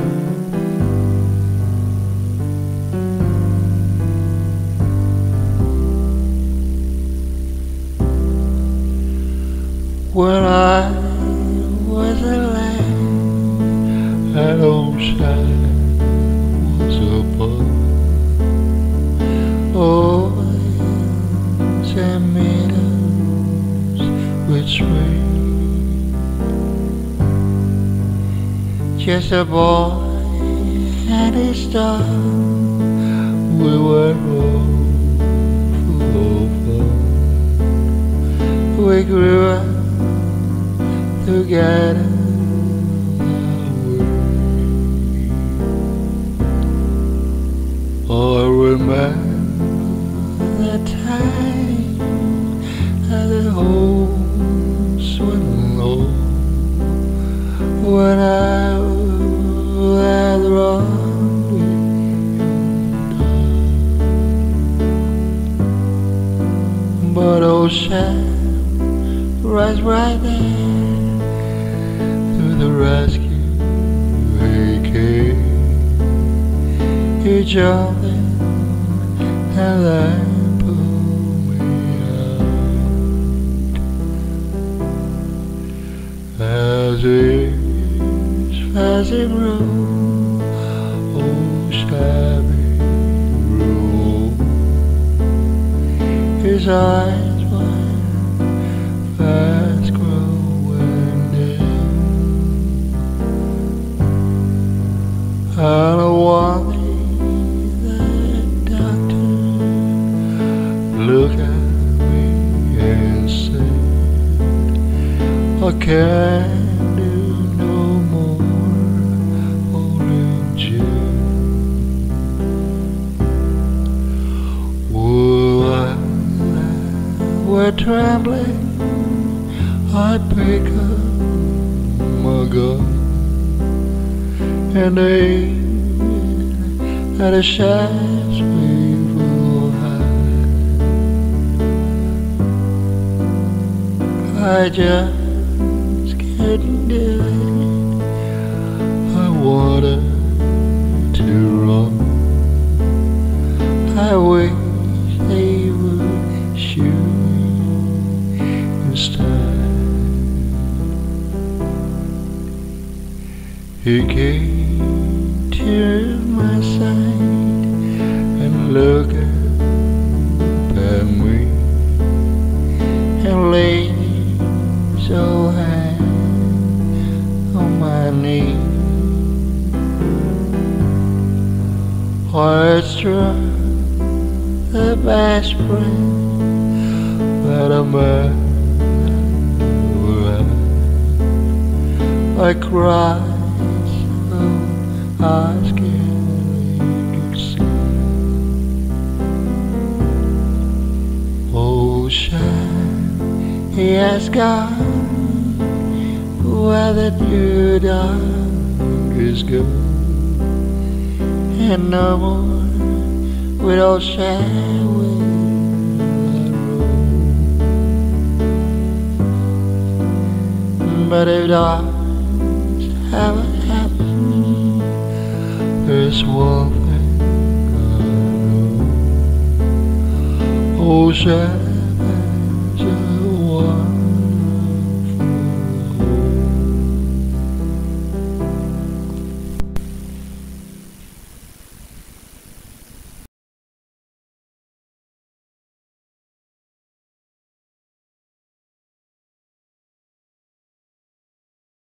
When I was a lad, that old shine was above. Oh, and meadows which rain. Just a boy and his star, we were all full of fun. We grew up together. Oh, I remember that time at the home swimming low when I had run with you. But old Shep was right there to the rescue. He came. He jumped in and then pulled me out. As his passing room, old shabby room, his eyes were fast growing dim, and I wanted look at me and say, I can't do no more orange juice. Oh, I were trembling, I'd pick up my gun and aim at a shaft we will hide. I just couldn't do it. I wanted to run. I wish they would shoot me instead. He came to my side and looked at me and laid so high on my knee. I struck the best friend that a man ever had. I cried so I scarcely could see. Oh, shine, he has gone where the new dawn is gone, and no more with old Shep will I roam. But if dogs haven't happened, there's one thing I know. Oh, Shep